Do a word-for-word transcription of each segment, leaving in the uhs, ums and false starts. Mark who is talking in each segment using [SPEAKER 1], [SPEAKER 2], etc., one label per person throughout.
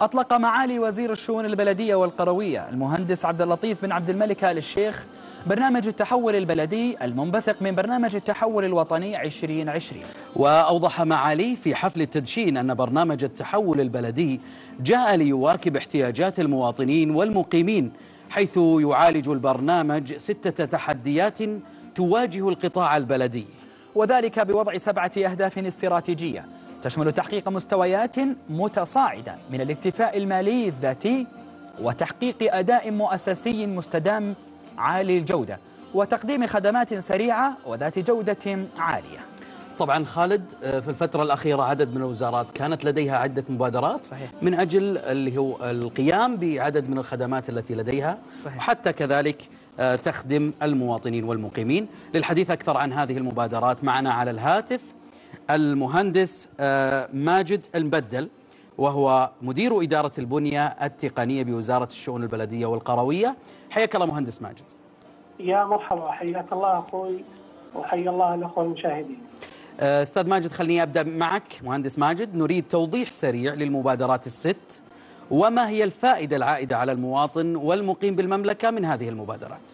[SPEAKER 1] أطلق معالي وزير الشؤون البلدية والقروية المهندس عبد اللطيف بن عبد الملك آل الشيخ برنامج التحول البلدي المنبثق من برنامج التحول الوطني عشرين عشرين.
[SPEAKER 2] وأوضح معالي في حفل التدشين أن برنامج التحول البلدي جاء ليواكب احتياجات المواطنين والمقيمين، حيث يعالج البرنامج ستة تحديات تواجه القطاع البلدي،
[SPEAKER 1] وذلك بوضع سبعة أهداف استراتيجية تشمل تحقيق مستويات متصاعدة من الاكتفاء المالي الذاتي، وتحقيق أداء مؤسسي مستدام عالي الجودة، وتقديم خدمات سريعة وذات جودة عالية.
[SPEAKER 2] طبعا خالد، في الفترة الأخيرة عدد من الوزارات كانت لديها عدة مبادرات صحيح. من أجل اللي هو القيام بعدد من الخدمات التي لديها صحيح. وحتى كذلك تخدم المواطنين والمقيمين. للحديث أكثر عن هذه المبادرات معنا على الهاتف المهندس ماجد المبدل، وهو مدير إدارة البنية التقنية بوزارة الشؤون البلدية والقروية. حياك الله مهندس ماجد.
[SPEAKER 3] يا مرحبا، حياك الله أخوي وحيا الله الأخوة المشاهدين.
[SPEAKER 2] أستاذ ماجد، خليني أبدأ معك مهندس ماجد. نريد توضيح سريع للمبادرات الست، وما هي الفائدة العائدة على المواطن والمقيم بالمملكة من هذه المبادرات؟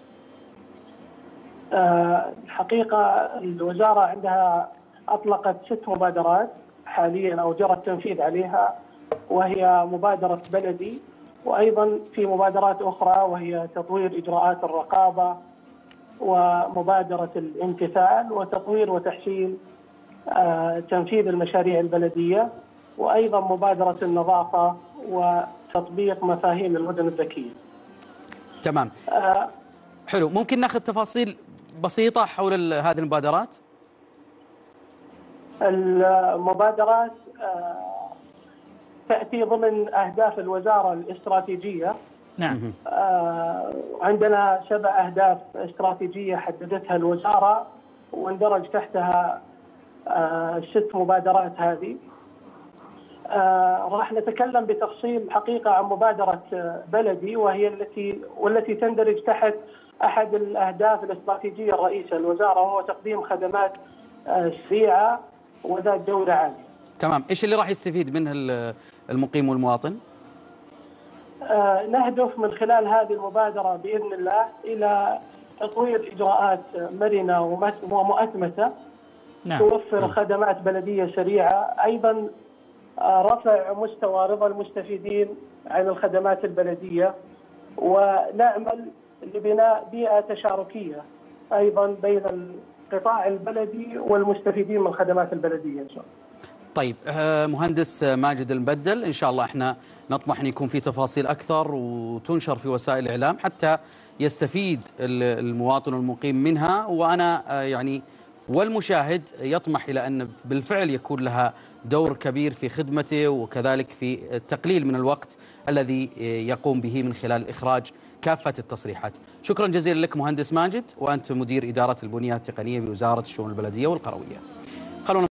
[SPEAKER 3] أه الحقيقة الوزارة عندها أطلقت ست مبادرات حاليا أو جرى التنفيذ عليها، وهي مبادرة بلدي، وأيضا في مبادرات أخرى وهي تطوير إجراءات الرقابة، ومبادرة الامتثال، وتطوير وتحسين آه تنفيذ المشاريع البلدية، وأيضا مبادرة النظافة وتطبيق مفاهيم المدن الذكية.
[SPEAKER 2] تمام. آه حلو، ممكن ناخذ تفاصيل بسيطة حول هذه المبادرات؟
[SPEAKER 3] المبادرات آه تأتي ضمن أهداف الوزارة الاستراتيجية.
[SPEAKER 1] نعم.
[SPEAKER 3] آه عندنا سبع أهداف استراتيجية حددتها الوزارة، واندرج تحتها آه ست مبادرات هذه. آه راح نتكلم بتفصيل حقيقة عن مبادرة بلدي، وهي التي والتي تندرج تحت أحد الأهداف الاستراتيجية الرئيسة للوزارة، وهو تقديم خدمات آه سريعة وذات جودة عالية.
[SPEAKER 2] تمام. إيش اللي راح يستفيد منه المقيم والمواطن؟
[SPEAKER 3] آه نهدف من خلال هذه المبادرة بإذن الله إلى تطوير إجراءات مرنة ومؤتمتة نعم. توفر نعم. خدمات بلدية سريعة، أيضا آه رفع مستوى رضا المستفيدين عن الخدمات البلدية، ونعمل لبناء بيئة تشاركية أيضا بين القطاع البلدي والمستفيدين من الخدمات البلدية إن شاء الله.
[SPEAKER 2] طيب مهندس ماجد المبدل، إن شاء الله احنا نطمح أن يكون في تفاصيل أكثر وتنشر في وسائل الإعلام حتى يستفيد المواطن المقيم منها، وأنا يعني والمشاهد يطمح إلى أن بالفعل يكون لها دور كبير في خدمته، وكذلك في التقليل من الوقت الذي يقوم به من خلال إخراج كافة التصريحات. شكرا جزيلا لك مهندس ماجد، وأنت مدير إدارة البنية التقنية بوزارة الشؤون البلدية والقروية. خلونا